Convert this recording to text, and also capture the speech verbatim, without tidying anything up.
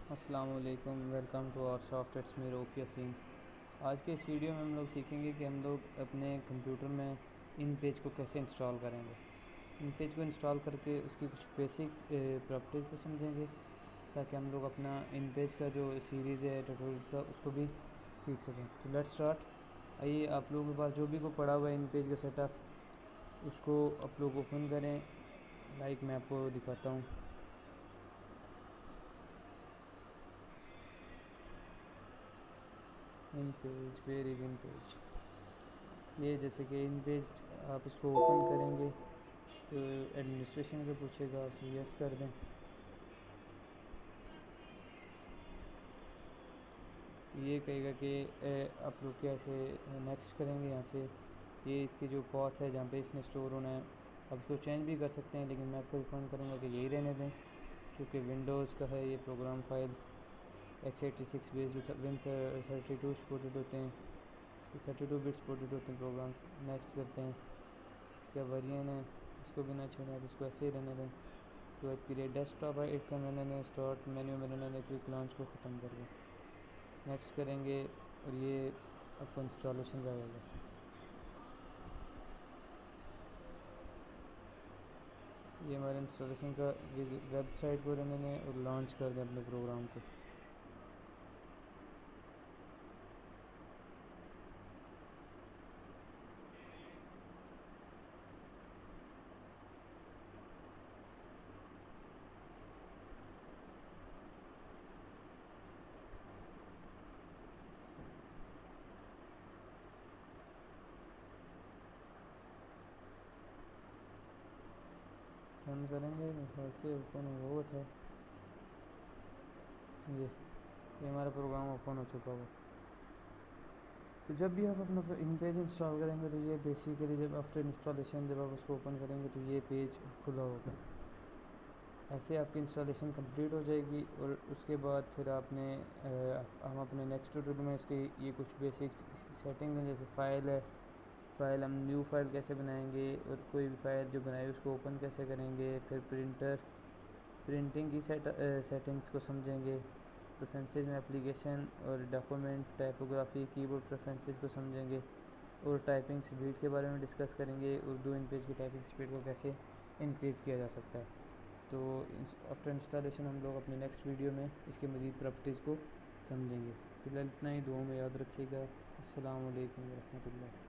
अस्सलाम वालेकुम, welcome to our soft it's me Rauf Yaseen. आज के इस वीडियो में हम लोग सीखेंगे कि हम लोग अपने कंप्यूटर में इन पेज को कैसे इंस्टॉल करेंगे। इन पेज को इंस्टॉल करके उसकी कुछ बेसिक प्रॉपर्टीज़ को समझेंगे ताकि हम लोग अपना इन पेज का जो सीरीज़ है ट्यूटोरियल का उसको भी सीख सकें। तो लेट्स स्टार्ट। आइए, आप लोगों के पास जो भी को पड़ा हुआ है इन पेज का सेटअप उसको आप लोग ओपन करें। लाइक मैं आपको दिखाता हूँ। InPage where is InPage, ये जैसे कि इन पेज आप इसको ओपन करेंगे तो एडमिनिस्ट्रेशन का पूछेगा, आप यस कर दें। तो ये कहेगा कि आप लोग कैसे नेक्स्ट करेंगे। यहाँ से ये इसके जो पॉथ है जहाँ पे इसने स्टोर होना है, आप इसको चेंज भी कर सकते हैं, लेकिन मैं आपको रिकमेंड करूँगा कि यही रहने दें क्योंकि विंडोज़ का है ये program files x eighty six base win thirty two supported होते हैं, थर्टी टू बिट सपोर्टेड होते हैं प्रोग्राम्स। नेक्स्ट करते हैं। इसका वेरिएंट है, इसको भी ना छोड़ें, आप इसको ऐसे ही रहने दें। उसके बाद क्रिएट डेस्कटॉप है, एक रहने दें, स्टार्ट मेन्यू में रहने दें, क्विक लॉन्च को ख़त्म कर दें। नेक्स्ट करेंगे और ये आपको इंस्टॉलेशन का आएगा। ये हमारे इंस्टॉलेशन का वेबसाइट को रहने दें और लॉन्च कर दें अपने प्रोग्राम को। रन करेंगे, मेरे से ओपन हुआ था। ये ये हमारा प्रोग्राम ओपन हो चुका हुआ। तो जब भी आप अपना इन पेज इंस्टॉल करेंगे तो ये बेसिकली जब आफ्टर इंस्टॉलेशन जब आप उसको ओपन करेंगे तो ये पेज खुला होगा। ऐसे आपकी इंस्टॉलेशन कंप्लीट हो जाएगी और उसके बाद फिर आपने आ, हम अपने नेक्स्ट ट्यूटोरियल में इसकी ये कुछ बेसिक सेटिंग हैं, जैसे फ़ाइल है, फ़ाइल हम न्यू फाइल कैसे बनाएंगे और कोई भी फ़ाइल जो बनाए उसको ओपन कैसे करेंगे, फिर प्रिंटर प्रिंटिंग की सेट सेटिंग्स को समझेंगे, प्रेफरेंसेस में एप्लीकेशन और डॉक्यूमेंट टाइपोग्राफी कीबोर्ड प्रेफरेंसेस को समझेंगे और टाइपिंग स्पीड के बारे में डिस्कस करेंगे। उर्दू इन पेज की टाइपिंग स्पीड को कैसे इंक्रीज़ किया जा सकता है। तो आफ्टर इंस्टॉलेशन हम लोग अपने नेक्स्ट वीडियो में इसके मज़ीद प्रॉपर्टीज़ को समझेंगे। फिलहाल इतना ही, दुआ में याद रखिएगा। अस्सलाम वालेकुम व रहमतुल्लाह।